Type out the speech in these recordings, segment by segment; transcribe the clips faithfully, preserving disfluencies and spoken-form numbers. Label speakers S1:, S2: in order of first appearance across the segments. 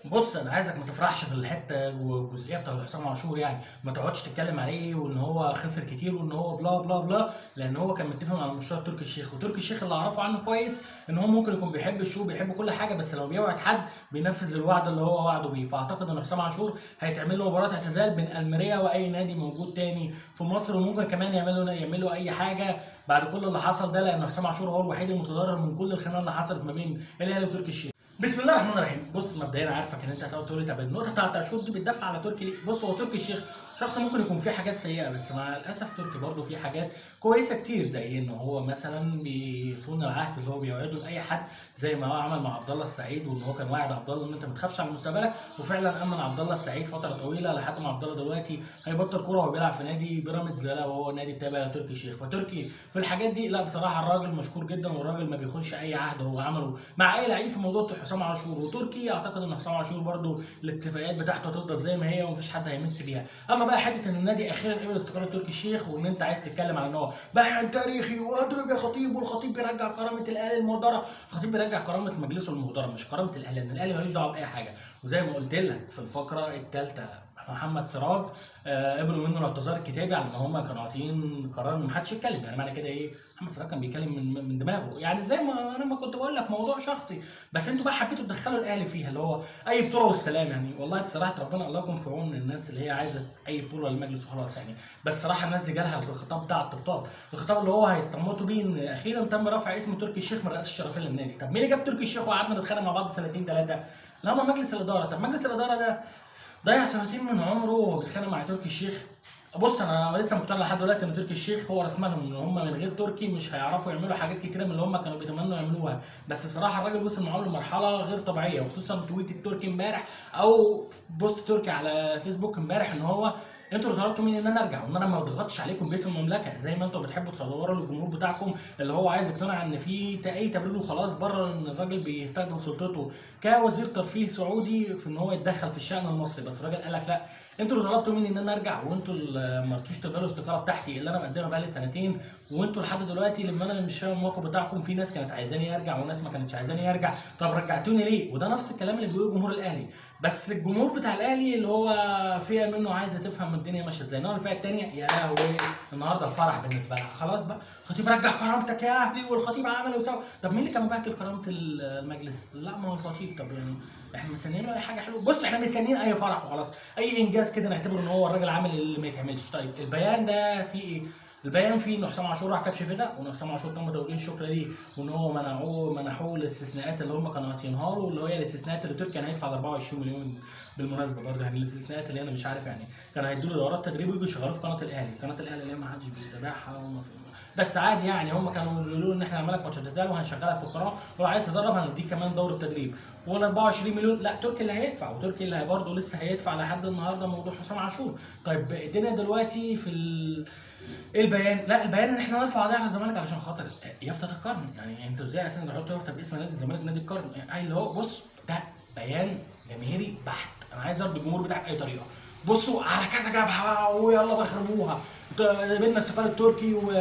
S1: بص انا عايزك ما تفرحش في الحته والجزئيه بتاعت حسام عاشور، يعني ما تقعدش تتكلم عليه وان هو خسر كتير وان هو بلا بلا بلا، لان هو كان متفق على مشروع تركي الشيخ. وتركي الشيخ اللي اعرفه عنه كويس ان هو ممكن يكون بيحب الشو، بيحب كل حاجه، بس لو بيوعد حد بينفذ الوعد اللي هو وعده بيه. فاعتقد ان حسام عاشور هيتعمل له مباراه اعتزال بين الميريا واي نادي موجود تاني في مصر، وممكن كمان يعملوا يعملوا اي حاجه بعد كل اللي حصل ده، لان حسام عاشور هو الوحيد المتضرر من كل الخناقه اللي حصلت ما بين الاهلي وتركي الشيخ. بسم الله الرحمن الرحيم. بص مبدئيا عارفك ان انت هتقعد تقول لي طب النقطه بتاعت اشوط دي بتدافع على تركي ليه؟ بص هو تركي الشيخ شخص ممكن يكون فيه حاجات سيئه، بس مع الاسف تركي برضه فيه حاجات كويسه كتير، زي ان هو مثلا بيصون العهد اللي هو بيوعده لاي حد، زي ما هو عمل مع عبد الله السعيد، وان هو كان واعد عبد الله ان انت ما تخافش على مستقبلك، وفعلا امن عبد الله السعيد فتره طويله لحد ما عبد الله دلوقتي هيبطل كوره وهو بيلعب في نادي بيراميدز، لا وهو نادي تابع لتركي الشيخ. فتركي في الحاجات دي لا بصراحه الراجل مشكور جدا، والراجل ما بيخش اي عهد هو عمله مع اي لعيب في موضوع حسام عاشور. وتركي اعتقد ان حسام عاشور برده الاتفاقيات بتاعته هتفضل زي ما هي ومفيش حد هيمس بيها. اما بقى حته ان النادي اخيرا قبل استقاله تركي الشيخ، وان انت عايز تتكلم على ان هو بيان تاريخي واضرب يا خطيب، والخطيب بيرجع كرامه الاهلي المهدره، الخطيب بيرجع كرامه مجلسه المهدره مش كرامه الاهلي، لان الاهلي ملوش دعوه باي حاجه. وزي ما قلت لك في الفقره الثالثه محمد سراج آه قبلوا منه الاعتذار الكتابي على ان هم كانوا عاطين قرار ان محدش يتكلم. يعني معنى كده ايه؟ محمد سراج كان بيتكلم من من دماغه، يعني زي ما انا ما كنت بقول لك موضوع شخصي، بس انتوا بقى حبيتوا تدخلوا الاهلي فيها اللي هو اي بطوله والسلام. يعني والله بصراحه ربنا الله يكون في عون الناس اللي هي عايزه اي بطوله للمجلس وخلاص يعني. بس صراحه الناس دي جالها الخطاب بتاع الطبطاب، الخطاب اللي هو هيستموتوا بيه ان اخيرا تم رفع اسم تركي الشيخ من رئاسه الشرفيه للنادي. طب مين اللي جاب تركي الشيخ وقعدنا نتخانق مع بعض سنتين ثلاثه؟ لا ما مجلس الاداره. طب مجلس الاداره ده ضيع سنتين من عمره وهو بيتخانق مع تركي الشيخ. بص انا لسه مقتنع لحد دلوقتي ان تركي الشيخ هو راس مالهم، ان هم من غير تركي مش هيعرفوا يعملوا حاجات كتيره من اللي هم كانوا بيتمنوا يعملوها. بس بصراحه الراجل وصل معاهم لمرحله غير طبيعيه، وخصوصا تويت التركي امبارح او بوست تركي على فيسبوك امبارح ان هو انتوا اللي طلبتوا مني ان انا ارجع، وان انا ما بضغطش عليكم باسم المملكه زي ما انتوا بتحبوا تصوروا للجمهور بتاعكم اللي هو عايز يقتنع ان في اي تبرير وخلاص بره، ان الراجل بيستخدم سلطته كوزير ترفيه سعودي في ان هو يتدخل في الشان المصري. بس الراجل قال لك لا، انتوا اللي طلبتوا مني ان انا ارجع، وانتوا اللي ما رضيتوش تقبلوا الاستقاله بتاعتي اللي انا مقدمها بقالي سنتين، وانتوا لحد دلوقتي لما انا مش فاهم الموقف بتاعكم، في ناس كانت عايزاني ارجع وناس ما كانتش عايزاني ارجع. طب رجعتوني ليه؟ وده نفس الكلام اللي بيقوله جمهور الاهلي، بس الجمهور بتاع الاهلي اللي هو فيها منه عايزه تفهم الدنيا ماشيه ازاي. انما الفئه الثانيه يا لهوي النهارده الفرح بالنسبه لها خلاص بقى، الخطيب رجع كرامتك يا اهلي، والخطيب عمل وسوى. طب مين اللي كان مبهدل كرامه المجلس؟ لا ما هو الخطيب. طب يعني احنا مستنيين له اي حاجه حلوه؟ بص احنا مستنيين اي فرح وخلاص، اي انجاز كده نعتبره ان هو الراجل عامل اللي ما يتعملش. طيب البيان ده فيه ايه؟ البيان فيه ان حسام عاشور راح كبش فدا، وان حسام عاشور تم توجيه الشكر ليه، وان هو منعوه منحوه الاستثناءات اللي هم كانوا عاطينها له، اللي هي الاستثناءات اللي تركيا كان هيدفع أربعة وعشرين مليون بالمناسبه برضه. يعني الاستثناءات اللي انا مش عارف يعني كانوا هيدوا له دورات تدريب ويجوا يشغلوه في قناه الاهلي، قناه الاهلي اللي ما حدش بيتابعها وما في، بس عادي يعني. هم كانوا بيقولوا ان احنا هنعمل لك ماتش اعتزال وهنشغلك في القناه، ولو عايز تدرب هنديك كمان دوره تدريب. وال أربعة وعشرين مليون لا تركي اللي هيدفع، وتركي اللي برضه لسه هيدفع لحد النهارده موضوع حسام عاشور. طيب الدنيا دلوقتي في ال... البيان، لا البيان ان احنا نرفع قضيه على الزمالك علشان خاطر يافطه القرن. يعني انتوا ازاي اساسا تحطوا يافطه باسم نادي الزمالك نادي القرن؟ يعني اللي هو بص ده بيان جماهيري بحت، انا عايز ارضي الجمهور بتاعك باي طريقه. بصوا على كذا جبهه بقى ويلا بخربوها، بينا استقاله تركي و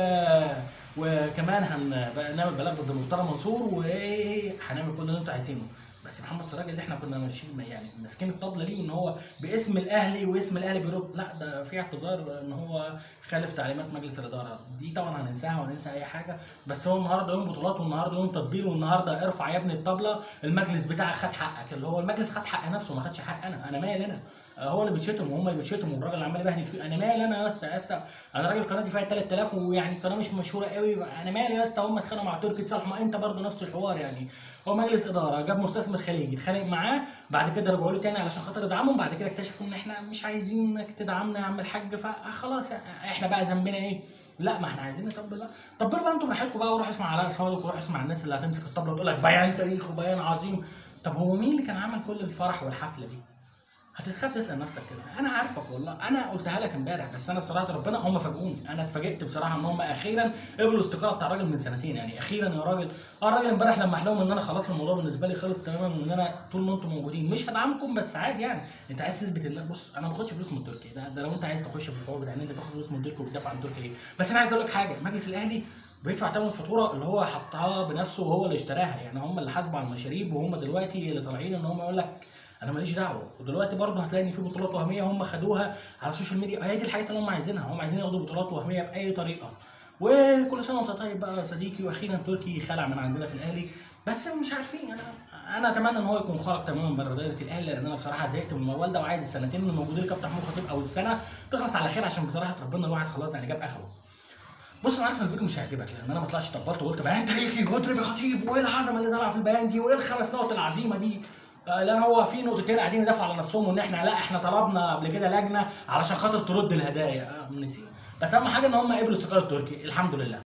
S1: وكمان هنعمل بلاغ ضد مرتضى منصور وهنعمل كل اللي انتوا عايزينه. بس محمد سراج اللي احنا كنا ماشيين يعني ماسكين الطبله ليه ان هو باسم الاهلي واسم الاهلي بيرد، لا ده في اعتذار ان هو خالف تعليمات مجلس الاداره، دي طبعا هننساها وننسى اي حاجه. بس هو النهارده يوم بطولات، والنهارده يوم تطبيل، والنهارده ارفع يا ابني الطبله، المجلس بتاعك خد حقك، اللي هو المجلس خد حق نفسه ما خدش حق انا، انا مالي انا؟ هو اللي بيتشتم وهم اللي بيتشتموا والراجل عمال يبهدل فيه، انا مالي انا يا اسطى يا اسطى؟ انا راجل قناتي فيها ثلاثة آلاف ويعني قناه مش مشهوره قوي، انا مالي يا اسطى؟ هم اتخانقوا مع تركي تصالح، ما انت برضه نفس الحوار يعني. هو مجلس اداره جاب مستثمر خليجي اتخانق معاه، بعد كده رجعوا له تاني علشان خاطر يدعمهم، بعد كده اكتشفوا ان احنا مش عايزينك تدعمنا يا عم الحاج، فخلاص احنا بقى ذنبنا ايه؟ لا ما احنا عايزين نطبل بقى، طبلوا بقى انتوا براحتكم بقى، وروحوا اسمع علاء صادق، وروحوا اسمع الناس اللي هتمسك الطبله وتقول لك بيان تاريخ وبيان عظيم. طب هو مين اللي كان عمل كل الفرح والحفله دي؟ هتتخاف تسال نفسك كده. انا عارفك والله، انا قلتها لك امبارح، بس انا بصراحه ربنا هم فاجئوني، انا اتفاجئت بصراحه ان هم اخيرا قبلوا الاستقاله بتاع الراجل من سنتين. يعني اخيرا يا راجل، اه الراجل امبارح لمح لهم ان انا خلاص الموضوع بالنسبه لي خلص تماما، وان انا طول ما انتم موجودين مش هدعمكم، بس عادي يعني. انت عايز تثبت ان بص انا ما باخدش فلوس من تركي، ده, ده لو انت عايز تخش في الحوار بتاع ان انت تاخد فلوس من تركي وبتدافع عن تركي ليه. بس انا عايز اقول لك حاجه، مجلس الاهلي بيدفع ثمن الفاتوره اللي هو حطها بنفسه وهو اللي اشتراها، يعني هم اللي حاسبوا على المشاريب، وهم دلوقتي اللي طالعين ان هم يقول لك انا ماليش دعوه. ودلوقتي برضه هتلاقي ان في بطولات وهميه هم خدوها على السوشيال ميديا، هي دي الحاجات اللي هم عايزينها، هم عايزين ياخدوا بطولات وهميه باي طريقه. وكل سنه وانت طيب بقى يا صديقي، واخيرا تركي خلع من عندنا في الاهلي، بس مش عارفين. انا انا اتمنى ان هو يكون خرج تماما بره دايره الاهلي، لان انا بصراحه زهقت من الموال ده، وعايز السنتين اللي موجودين لكابتن محمود الخطيب او السنه تخلص على خير، عشان بصراحه ربنا الواحد خلاص يعني جاب اخره. بص انا عارف ان الفيديو مش هيعجبك، لان انا ما طلعتش طبلت وقلت بيان تاريخي واضرب خطيب وايه العظمه اللي طالعه في البيان دي وايه الخمس نقط العظيمه دي. آه، لان هو في نقطتين قاعدين يدافعوا على نفسهم، وان احنا لا احنا طلبنا قبل كده لجنه علشان خاطر ترد الهدايا، آه نسيت. بس اهم حاجه ان هم قبلوا استقاله تركي، الحمد لله.